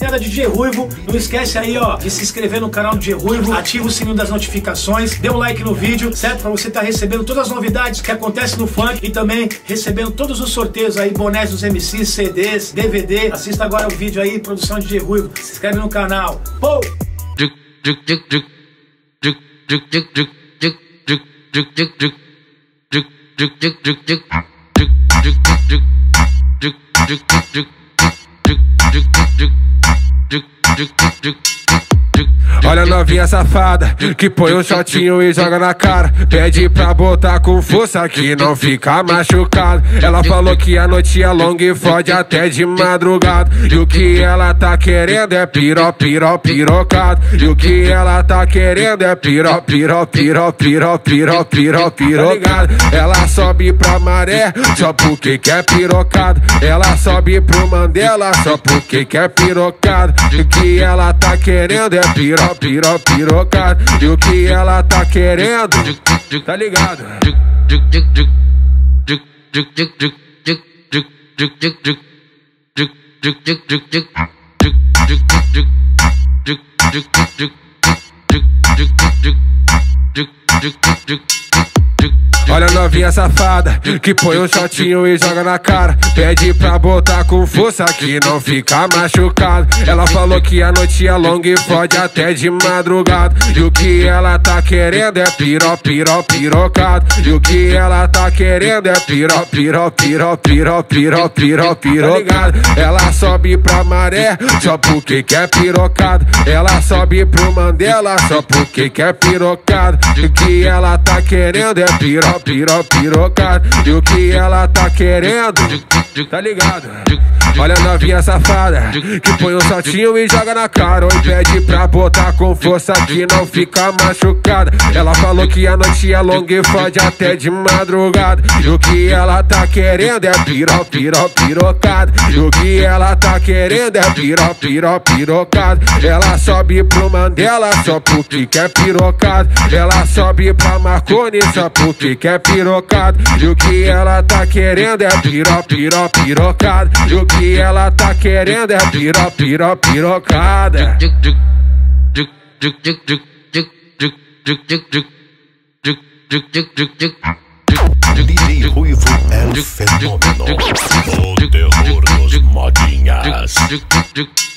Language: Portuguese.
DJ Ruivo, não esquece aí, ó, de se inscrever no canal do DJ Ruivo, ativa o sininho das notificações, dê um like no vídeo, certo? Pra você estar recebendo todas as novidades que acontecem no funk e também recebendo todos os sorteios aí, bonés dos MCs, CDs, DVD. Assista agora o vídeo aí, produção de DJ Ruivo, se inscreve no canal. Pô! Olha a novinha safada que põe um shotinho e joga na cara. Pede pra botar com força que não fica machucado. Ela falou que a noite é longa e fode até de madrugada. E o que ela tá querendo é pirocado. E o que ela tá querendo é pirocado. Ela sobe pra maré só porque quer pirocado. Ela sobe pro Mandela só porque quer pirocado. E o que ela tá querendo é pirocado. E o que ela tá querendo, tá ligado? Olha a novinha safada que põe um shotinho e joga na cara. Pede pra botar com força que não fica machucado. Ela falou que a noite é longa e fode até de madrugada. E o que ela tá querendo é pirocado. E o que ela tá querendo é pirocado. Ela sobe pra maré só porque quer pirocado. Ela sobe pro Mandela só porque quer pirocado. E o que ela tá querendo é pirocado. E o que ela tá querendo, tá ligado? Olha a novinha safada que põe um saltinho e joga na cara. Oi, pede pra botar com força que não fica machucada. Ela falou que a noite é longa e fode até de madrugada. E o que ela tá querendo é pirocado. E o que ela tá querendo é pirocado. Ela sobe pro Mandela só porque quer pirocado. Ela sobe pra Marconi só porque quer pirocado. E o que ela tá querendo é pirocado. E o que ela tá querendo é pirocada. DJ Ruivo é o fenômeno, o terror dos modinhas.